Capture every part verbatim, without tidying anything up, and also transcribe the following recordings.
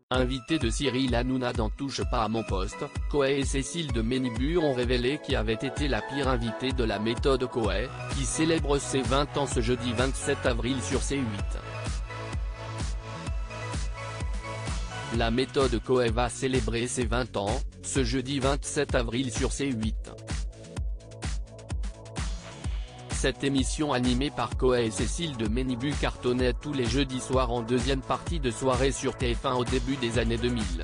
Invité de Cyril Hanouna dans Touche pas à mon poste, Koé et Cécile de Ménibu ont révélé qui avait été la pire invitée de la méthode Koé, qui célèbre ses vingt ans ce jeudi vingt-sept avril sur C huit. La méthode Koé va célébrer ses vingt ans, ce jeudi vingt-sept avril sur C huit. Cette émission animée par Koé et Cécile de Ménibu cartonnait tous les jeudis soirs en deuxième partie de soirée sur T F un au début des années deux mille.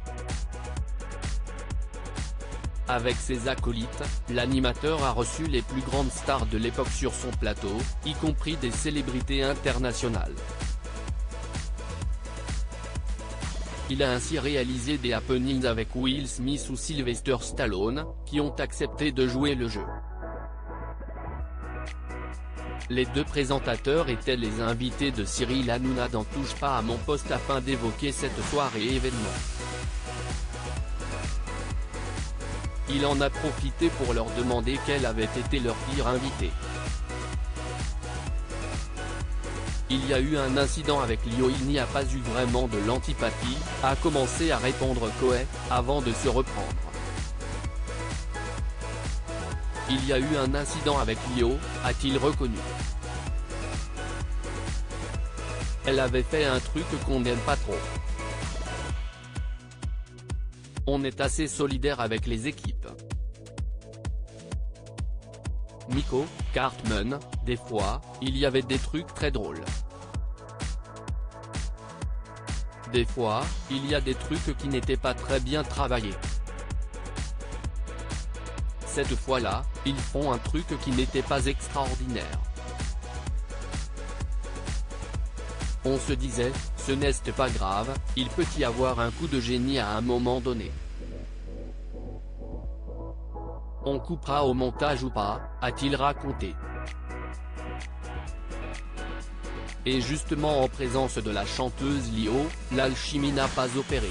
Avec ses acolytes, l'animateur a reçu les plus grandes stars de l'époque sur son plateau, y compris des célébrités internationales. Il a ainsi réalisé des happenings avec Will Smith ou Sylvester Stallone, qui ont accepté de jouer le jeu. Les deux présentateurs étaient les invités de Cyril Hanouna dans Touche pas à mon poste afin d'évoquer cette soirée événement. Il en a profité pour leur demander quel avait été leur pire invité. Il y a eu un incident avec Lio, il n'y a pas eu vraiment de l'antipathie, a commencé à répondre Koé, avant de se reprendre. Il y a eu un incident avec Lio, a-t-il reconnu. Elle avait fait un truc qu'on n'aime pas trop. On est assez solidaire avec les équipes. Nico Cartman, des fois, il y avait des trucs très drôles. Des fois, il y a des trucs qui n'étaient pas très bien travaillés. Cette fois-là, ils font un truc qui n'était pas extraordinaire. On se disait, ce n'est pas grave, il peut y avoir un coup de génie à un moment donné. On coupera au montage ou pas, a-t-il raconté. Et justement en présence de la chanteuse Lio, l'alchimie n'a pas opéré.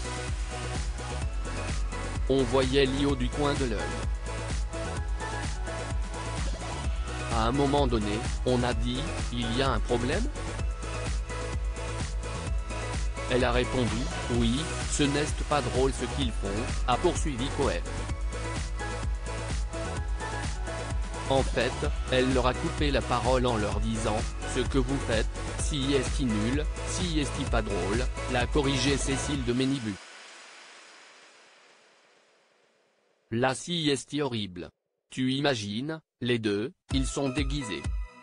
On voyait Lio du coin de l'œil. À un moment donné, on a dit, il y a un problème ? Elle a répondu, oui, ce n'est pas drôle ce qu'ils font, a poursuivi Koé. En fait, elle leur a coupé la parole en leur disant, ce que vous faites, si est nul, si est pas drôle, l'a corrigé Cécile de Ménibu. Là si est horrible. Tu imagines, les deux, ils sont déguisés.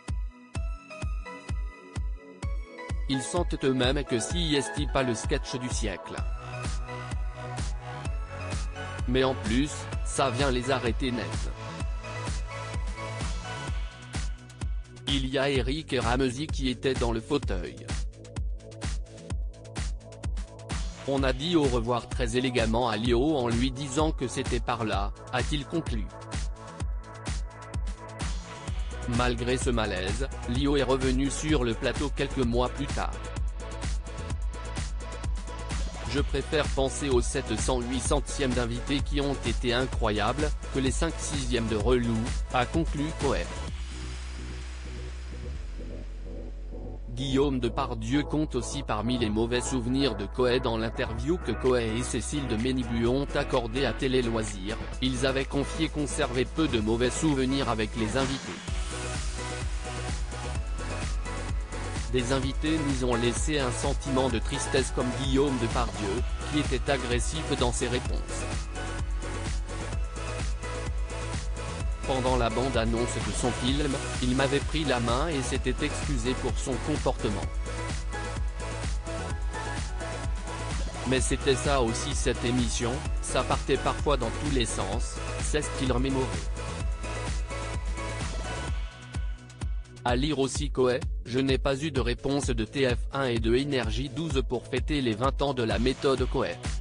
Ils sentent eux-mêmes que si est pas le sketch du siècle. Mais en plus, ça vient les arrêter net. Il y a Eric et Ramsey qui étaient dans le fauteuil. On a dit au revoir très élégamment à Lio en lui disant que c'était par là, a-t-il conclu. Malgré ce malaise, Lio est revenu sur le plateau quelques mois plus tard. Je préfère penser aux sept cent huit centièmes d'invités qui ont été incroyables, que les cinq sixièmes de relou, a conclu Koé. Guillaume Depardieu compte aussi parmi les mauvais souvenirs de Koé dans l'interview que Koé et Cécile de Ménibu ont accordée à Télé Loisirs, ils avaient confié conserver peu de mauvais souvenirs avec les invités. Des invités nous ont laissé un sentiment de tristesse comme Guillaume Depardieu, qui était agressif dans ses réponses. Pendant la bande-annonce de son film, il m'avait pris la main et s'était excusé pour son comportement. Mais c'était ça aussi cette émission, ça partait parfois dans tous les sens, c'est ce qu'il remémorait. À lire aussi Koé, je n'ai pas eu de réponse de T F un et de Énergie douze pour fêter les vingt ans de la méthode Koé.